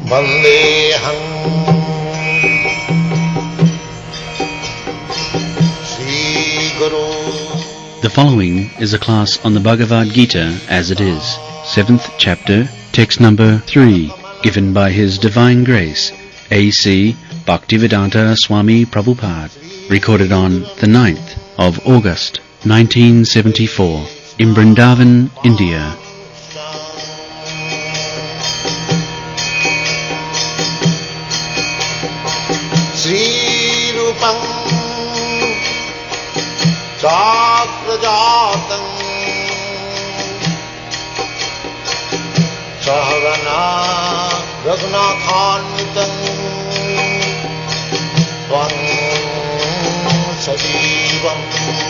Vandeham Sri Guru. The following is a class on the Bhagavad Gita as it is, 7th chapter, text number 3, given by His Divine Grace, A.C. Bhaktivedanta Swami Prabhupada, recorded on the 9th of August, 1974, in Vrindavan, India. Sri Rupam Sakrajatam Sahagana Raghunathanvitam Tvam Sajivam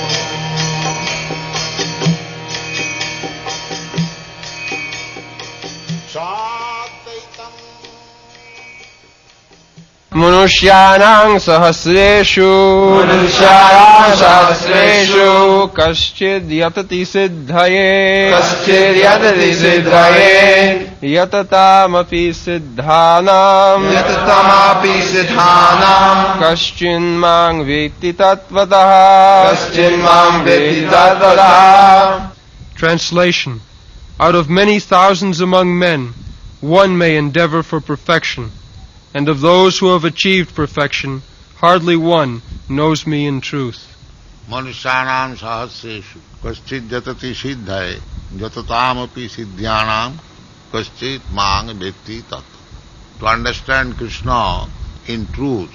Sadvaitam मनुष्याणां सहस्रेषु कश्चिद् यतति सिद्धये यततामपि सिद्धानां कश्चिन्मां वेत्ति तत्त्वतः Translation. Out of many thousands among men, one may endeavor for perfection, and of those who have achieved perfection, hardly one knows me in truth. Manusyanam sahasreshu kaschid yatati siddhaye yatataamapi siddhyanam kaschid mang vetti tat. To understand Krishna in truth,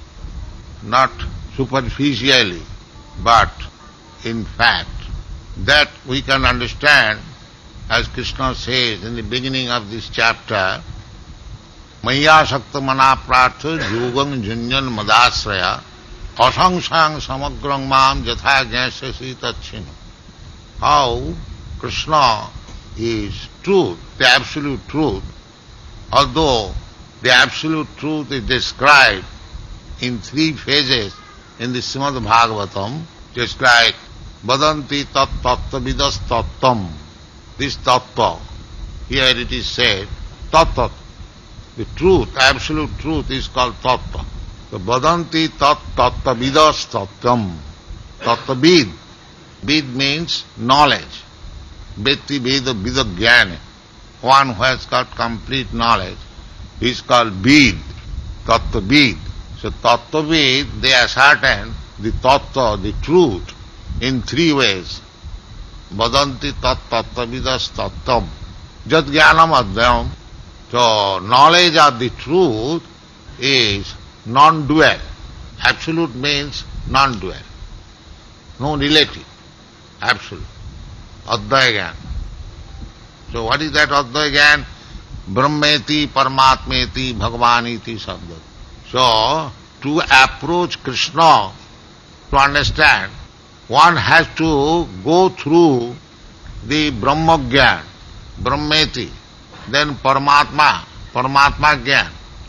not superficially, but in fact, that we can understand, as Krishna says in the beginning of this chapter, Maya Sakta Mana Prartha Yogam Junjan Madasraya Asangsang Samagrang Mam Jatha Jnasya Tachino. How Krishna is truth, the absolute truth, although the absolute truth is described in 3 phases in the Srimad Bhagavatam, just like Vadanti Tat Tattva Vidas Tattvam. This Tattva, here it is said, Tat. The truth, absolute truth is called Tattva. So, Vadanti Tat Tattva Vidas Tattvam. Tattva Vid. Vid means knowledge. Vetti Veda Vida Jnana. One who has got complete knowledge is called Vid. Tattva Vid. So, Tattva Vid, they ascertain the Tattva, the truth, in 3 ways. Vadanti Tat Tattva Vidas Tattvam. Jat Jnanam Adhyam. So, knowledge of the truth is non-dual. Absolute means non-dual. No relative. Absolute. Advaya Gyan. So, what is that Advaya Gyan? Brahmeti, Paramatmeti, Bhagavaniti Sabda. So, to approach Krishna, to understand, one has to go through the Brahma Gyan, Brahmeti, then Paramatma, Paramatma Gyan,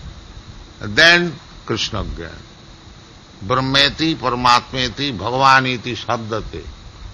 then Krishna Gyan. Brahmeti, Paramatmeti, Bhagavaniti Sabdate.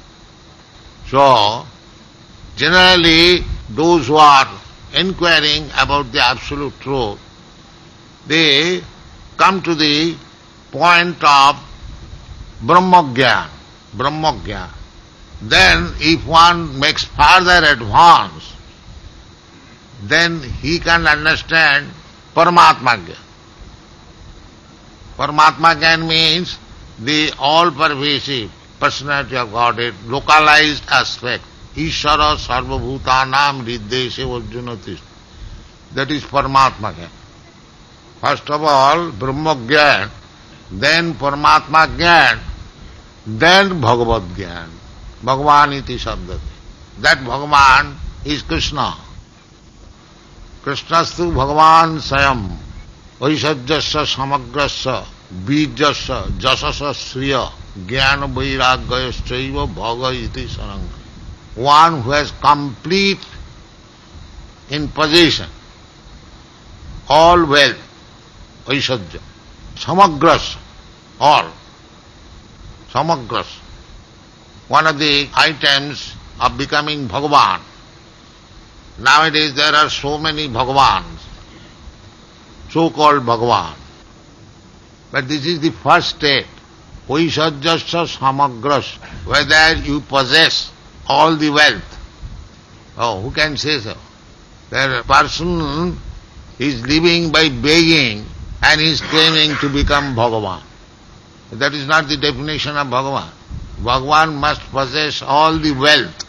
So, generally, those who are inquiring about the absolute truth, they come to the point of Brahma Gyan, Brahma Gyan. Then, if one makes further advance, then he can understand Paramatma Gyan. Paramatma Gyan means the all-pervasive personality of Godhead, localized aspect. Ishvara sarvabhutanam riddeshe vajjunati. That is Paramatma Gyan. First of all, Brahma Gyan, then Paramatma Gyan, then Bhagavad Gyan. Bhagavaniti Sabdati. That Bhagavan is Krishna. Krishnastu Bhagavan Sayam Vaishajyasya Samagrasya Bijasya Jasasya Sriya Jnana Vairagyayasya Bhaga iti Saranga. One who has complete in possession all wealth, Vaishajya, Samagras, all, Samagras. One of the items of becoming Bhagavan. Nowadays there are so many Bhagavans. so-called Bhagavan. But this is the first state. Vaishajyasya samagras, whether you possess all the wealth. Oh, who can say so? That a person is living by begging and is claiming to become Bhagavan. That is not the definition of Bhagavan. Bhagavan must possess all the wealth,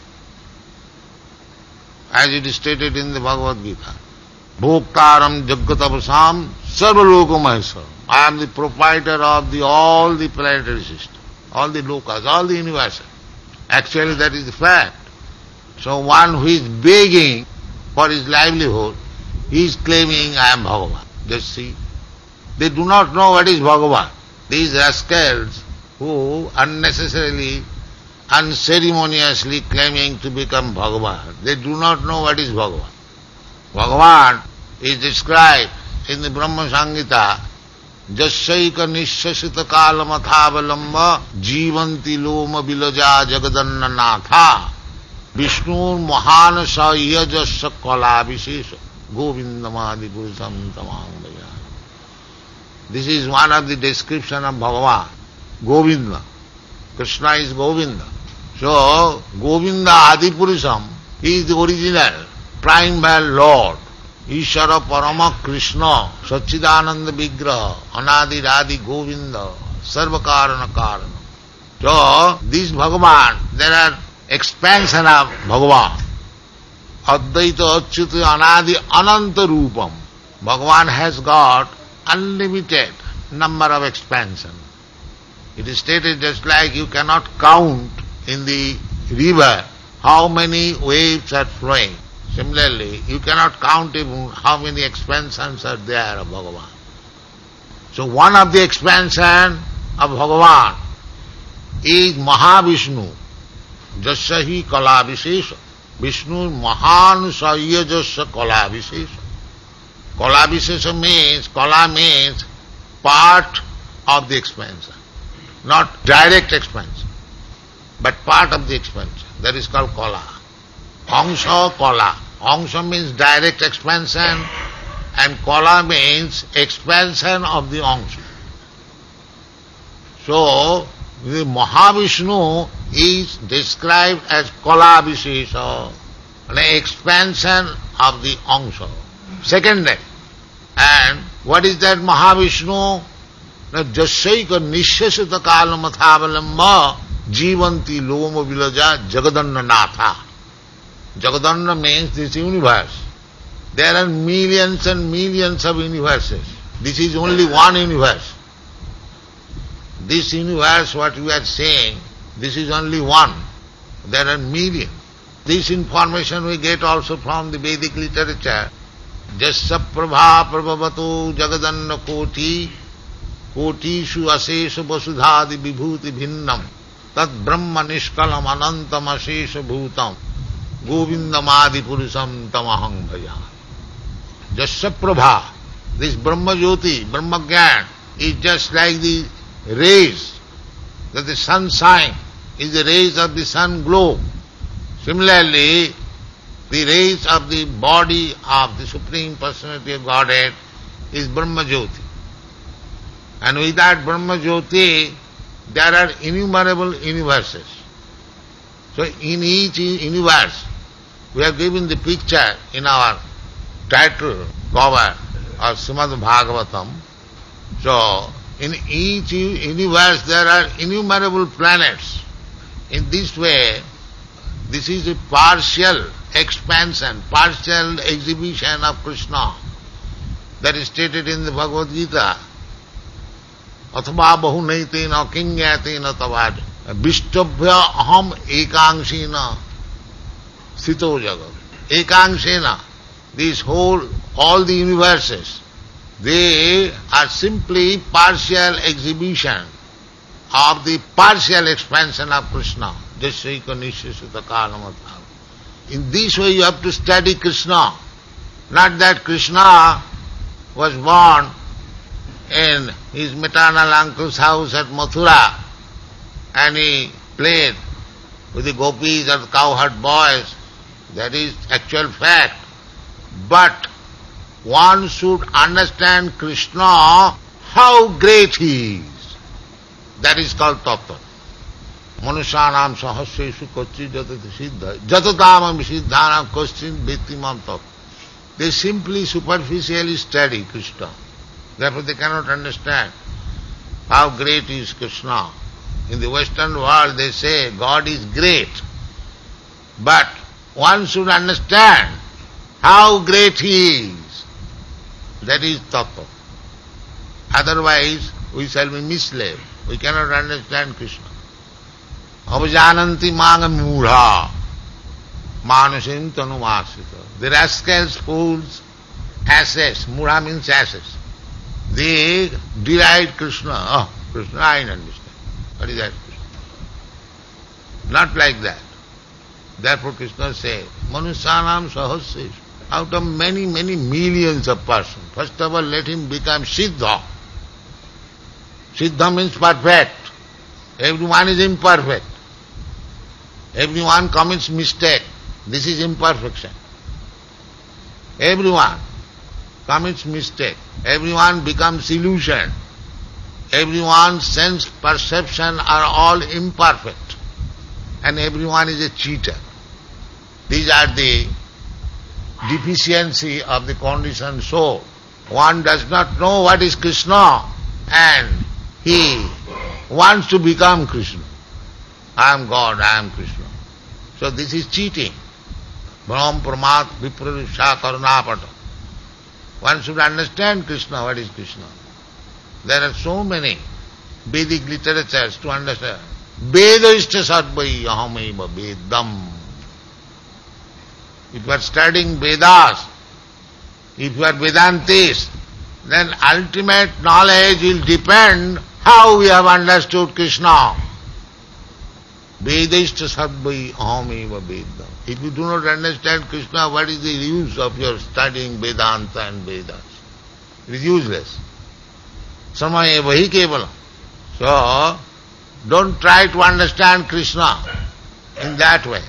as it is stated in the Bhagavad Gita. Bhoktaram jagatavasam sarvalokamaheswaram. I am the proprietor of all the planetary system, all the lokas, all the universes. Actually that is the fact. So one who is begging for his livelihood, he is claiming I am Bhagavan. Just see. They do not know what is Bhagavan. These rascals who unnecessarily, unceremoniously claiming to become Bhagavan, they do not know what is Bhagavan. Bhagavan is described in the Brahma Samhita, Jasyaika nishasita kalamathavalamba jivanti loma bilaja jagadanna natha Vishnur mahana sahyajasya kala vishesha govindamadi purusam tamangaya. This is one of the description of Bhagavan, Govinda. Krishna is Govinda. So, Govinda Adipurusam, he is the original, primal Lord. Ishara Parama Krishna, Satchidananda Vigraha, Anadi Radhi Govinda, Sarvakarana Karana. So, this Bhagavan, there are expansion of Bhagavan. Advaita Achyuta Anadi Ananta Rupam. Bhagavan has got unlimited number of expansion. It is stated just like you cannot count in the river how many waves are flowing. Similarly, you cannot count even how many expansions are there of Bhagavan. So one of the expansion of Bhagavan is Mahavishnu, Jasyahi Kala Vishesha. Vishnu Mahan Sahyajasya Kala Vishesha. Kala Vishesha means, Kala means part of the expansion. Not direct expansion, but part of the expansion. That is called Kala. Angsha Kala. Angsha means direct expansion and Kala means expansion of the Angsha. So, the Mahavishnu is described as Kala Vishesha, an expansion of the Angsha. Second day. And what is that Mahavishnu? Jasyaika nishasita kalamathavalamba jivanti loma vilaja jagadanna natha. Jagadanna means this universe. There are millions and millions of universes. This is only one universe. This universe, what we are saying, this is only one. There are millions. This information we get also from the Vedic literature. Jasya prabha prabhavato jagadanna koti kotishu asesha vasudhadi vibhuti bhinnam tad brahma nishkalam anantam asesha bhutam govindamadi purusam tamaham bhaja. Jasya prabha, this Brahma Jyoti, Brahma Gyan is just like the rays that the sun shine, is the rays of the sun glow. Similarly, the rays of the body of the Supreme Personality of Godhead is Brahma Jyoti. And with that Brahma Jyoti, there are innumerable universes. So in each universe, we have given the picture in our title cover of Srimad Bhagavatam. So in each universe there are innumerable planets. In this way, this is a partial expansion, partial exhibition of Krishna that is stated in the Bhagavad Gita. Athva bahunaitena kingyatena tavad vishtabhya aham ekangsena sito jagat. Ekangsena, this whole, all the universes, they are simply partial exhibition of the partial expansion of Krishna. Jasyaika nishasita kalamatha. In this way you have to study Krishna. Not that Krishna was born in his maternal uncle's house at Mathura and he played with the gopis or cowherd boys. That is actual fact. But one should understand Krishna, how great he is. That is called tattva. Manusyanam sahasreshu kachchi jatati siddha jatatam siddhanam kachchin vettimam tattva. They simply superficially study Krishna. Therefore they cannot understand how great is Krishna. In the Western world they say God is great. But one should understand how great he is. That is tattva. Otherwise we shall be misled. We cannot understand Krishna. Avajananti manga mudha manusim tanumasita. The rascals, fools, asses, mudha means asses. They deride Krishna. Oh, Krishna, I understand. What is that Krishna? Not like that. Therefore Krishna says, Manusyanam sahasreshu. Out of many, many millions of persons, first of all let him become Siddha. Siddha means perfect. Everyone is imperfect. Everyone commits mistake. This is imperfection. Everyone commits mistake. Everyone becomes illusion. Everyone's sense perception are all imperfect. And everyone is a cheater. These are the deficiency of the conditioned soul. One does not know what is Krishna and he wants to become Krishna. I am God, I am Krishna. So this is cheating. Brahm Pramat Viprarusha Karunapata. One should understand Krishna, what is Krishna. There are so many Vedic literatures to understand. Vedaishta sadvai ahamaiva vedam. If you are studying Vedas, if you are Vedantis, then ultimate knowledge will depend how we have understood Krishna. Vedaishta sadvai ahamaiva vedam. If you do not understand Krishna, what is the use of your studying Vedanta and Vedas? It is useless. Samaya vahi kevalam. So, don't try to understand Krishna in that way.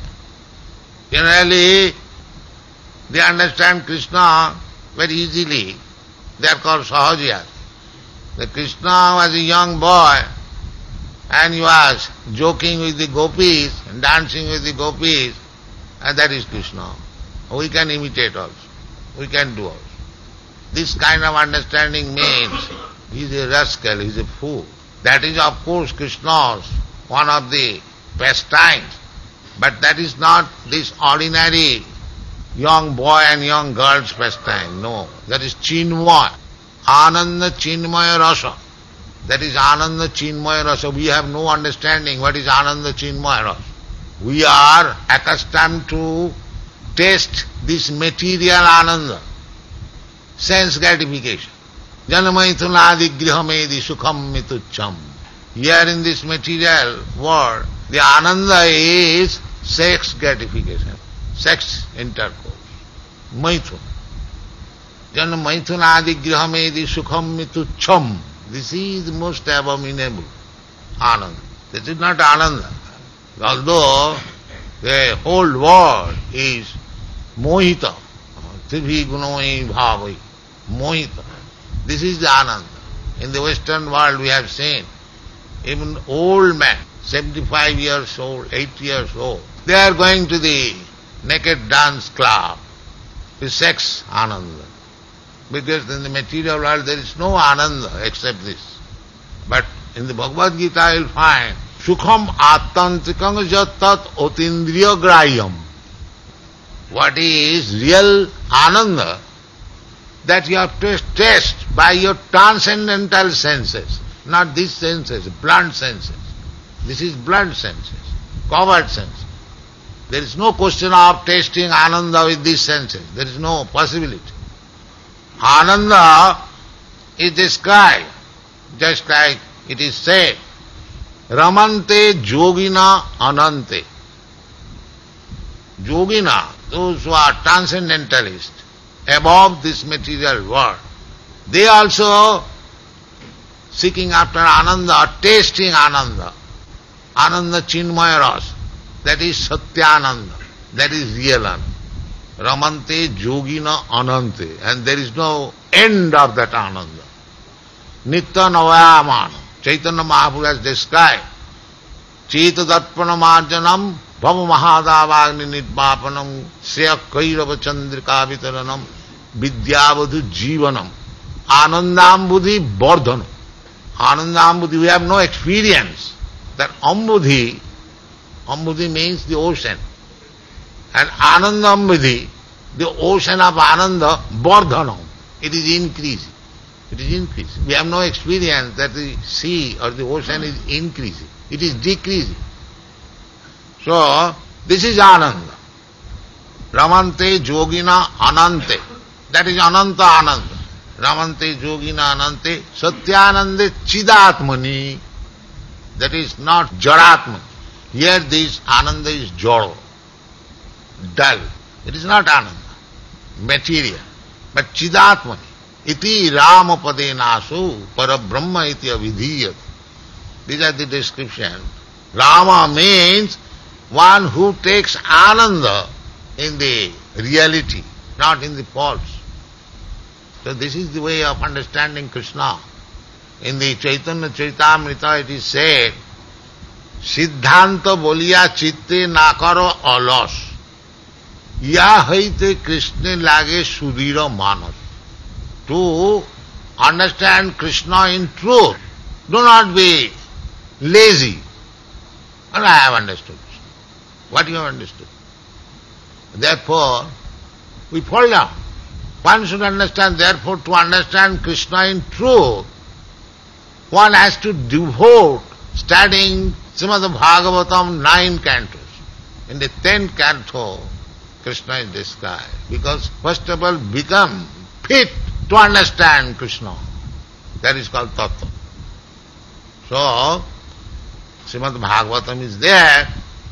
Generally, they understand Krishna very easily. They are called Sahajiyas. The Krishna was a young boy and he was joking with the gopis and dancing with the gopis, and that is Krishna. We can imitate also. We can do also. This kind of understanding means he is a rascal, he is a fool. That is of course Krishna's one of the pastimes. But that is not this ordinary young boy and young girl's pastime. No. That is Chinmaya. Ananda Chinmaya Rasa. That is Ananda Chinmaya Rasa. We have no understanding what is Ananda Chinmaya Rasa. We are accustomed to taste this material Ananda, sense gratification. Janamaithunadi grihamedi sukham mitucham. Here in this material world, the Ananda is sex gratification, sex intercourse, maithun. Janamaithunadi grihamedi sukham mitucham. This is the most abominable Ananda. This is not Ananda. Although the whole world is mohita, tribhi gunoi bhavai, mohita. This is the Ananda. In the Western world we have seen, even old men, 75 years old, 80 years old, they are going to the naked dance club, the sex Ananda. Because in the material world there is no Ananda except this. But in the Bhagavad Gita you will find Sukham Attantrikam Jattat Otindriya Grayam. What is real Ananda? That you have to taste by your transcendental senses, not these senses, blunt senses. This is blunt senses, covert senses. There is no question of tasting Ananda with these senses. There is no possibility. Ananda is described just like it is said, Ramante Yogina Anante. Yogina, those who are transcendentalists, above this material world, they also seeking after Ananda, tasting Ananda. Ananda Chinmaya Rasa. That is Satyananda. That is real Ananda. Ramante Yogina Anante, and there is no end of that Ananda. Nitya Navayamana. Chaitanya Mahaprabhu has described Cheta Darpana Marjanam Bhava Mahadavagni Nidmapanam Sreya Kairava Chandrika Vitaranam Vidyavadhu Jivanam Anandambudhi Bardhanam. Anandambudhi, we have no experience. That Ambudhi means the ocean. And Anandambudhi, the ocean of Ananda, Bardhanam, it is increasing. It is increasing. We have no experience that the sea or the ocean is increasing. It is decreasing. So, this is Ananda. Ramante Yogina Anante. That is Ananta Ananda. Ramante Yogina Anante Satyanande Chidatmani. That is not Jaratman. Here this Ananda is Jaro, dull. It is not Ananda, material. But Chidatmani. Iti Ramapade Nasu Parabrahma iti avidhiyat. These are the descriptions. Rama means one who takes Ananda in the reality, not in the false. So this is the way of understanding Krishna. In the Chaitanya Charitamrita it is said, Siddhanta boliya chitte nakaro alas, ya haite Krishna lage sudhira manas. To understand Krishna in truth, do not be lazy. And I have understood. What you have understood? Therefore, we fall down. One should understand, therefore, to understand Krishna in truth, one has to devote studying Srimad Bhagavatam 9 cantos. In the 10th canto, Krishna is described. Because first of all, become fit to understand Krishna. That is called Tattva. So, Srimad Bhagavatam is there.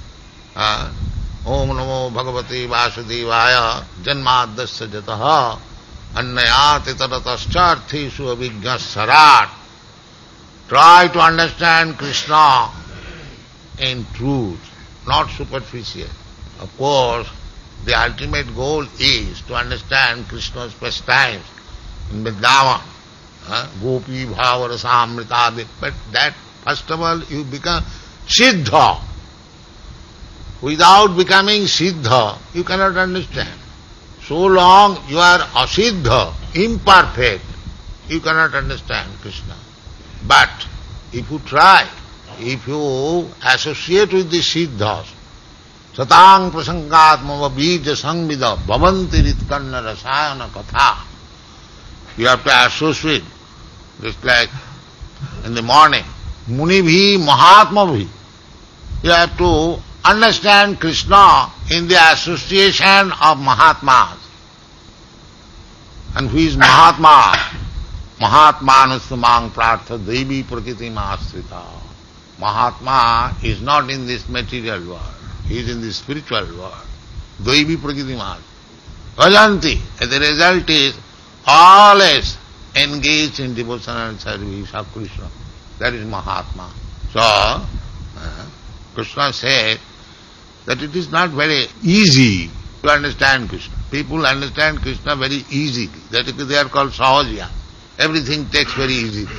Om Namo Bhagavate Vasudevaya Janmadasya Jataha Annayati Taratascharthishu Abhignas Sarat. Try to understand Krishna in truth, not superficial. Of course, the ultimate goal is to understand Krishna's pastimes in Vrindavan, Gopi Bhava Rasamrita. But that, first of all, you become Siddha. Without becoming Siddha, you cannot understand. So long you are Asiddha, imperfect, you cannot understand Krishna. But if you try, if you associate with the Siddhas, Satang prasangatmava bija sangvida bhavanti ritkanna rasayana katha, you have to associate, just like in the morning, Munibhi Mahatmabhi, you have to understand Krishna in the association of Mahatmas. And who is Mahatma? Mahatmanustamang prartha devi prakriti mastrita. Mahatma is not in this material world. He is in the spiritual world. Devi prakriti mastrita. Vajanti. And the result is always engaged in devotional service of Krishna. That is Mahatma. So, Krishna said that it is not very easy to understand Krishna. People understand Krishna very easily. That is, they are called Sahajya. Everything takes very easily.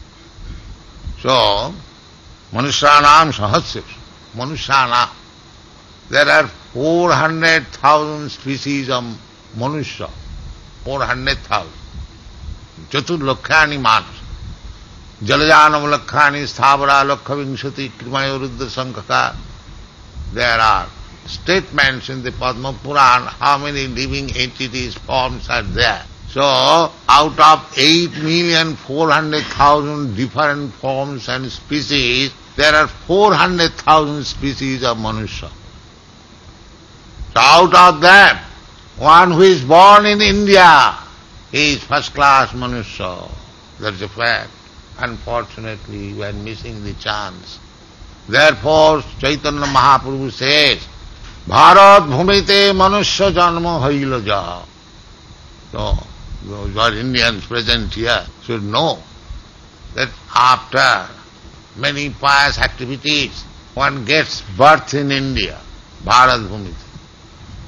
So, Manushyanam Sahasya. Manushyanam. There are 400,000 species of Manusya. 400,000. Chaturlakhani Manus. Jalajanam Lakhani Sthavara Lakha Vimshati Krimayo Ruddha Sankhaka. There are statements in the Padma Puran how many living entities, forms are there. So, out of 8,400,000 different forms and species, there are 400,000 species of Manusya. So, out of them, one who is born in India, he is first class Manusya. That's a fact. Unfortunately, we are missing the chance. Therefore, Chaitanya Mahaprabhu says, Bharat bhumite manusya janma hailaja. So, those who are Indians present here should know that after many pious activities, one gets birth in India. Bharat bhumite.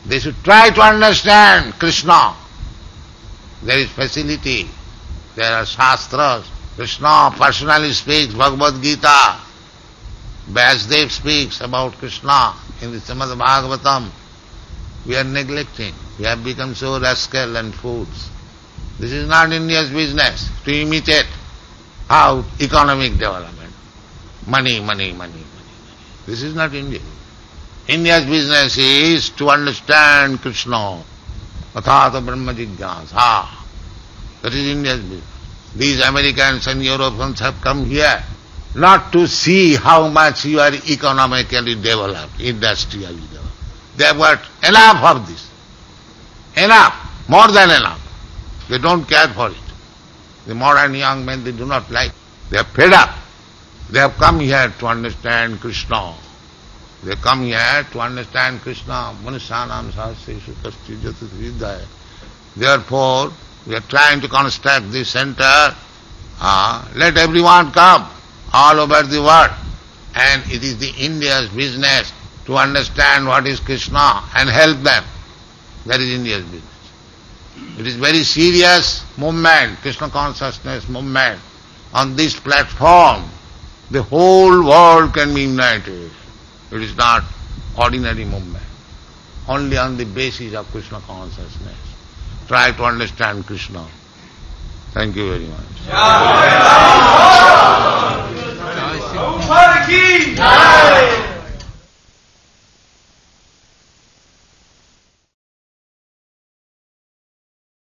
They should try to understand Krishna. There is facility. There are shastras. Krishna personally speaks Bhagavad Gita. Vyasdev speaks about Krishna in the Srimad Bhagavatam. We are neglecting. We have become so rascal and fools. This is not India's business to imitate how economic development. Money. This is not India. India's business is to understand Krishna. Athata Brahma Jigyasa. That is India's business. These Americans and Europeans have come here not to see how much you are economically developed, industrially developed. They have got enough of this. Enough, more than enough. They don't care for it. The modern young men, they do not like. They are fed up. They have come here to understand Krishna. They come here to understand Krishna. Manusyanam sahasreshu kaschit jatat vidyaya. Therefore, we are trying to construct this center. Let everyone come all over the world. And it is the India's business to understand what is Krishna and help them. That is India's business. It is very serious movement, Krishna consciousness movement. On this platform, the whole world can be united. It is not ordinary movement. Only on the basis of Krishna consciousness. Try to understand Krishna. Thank you very much.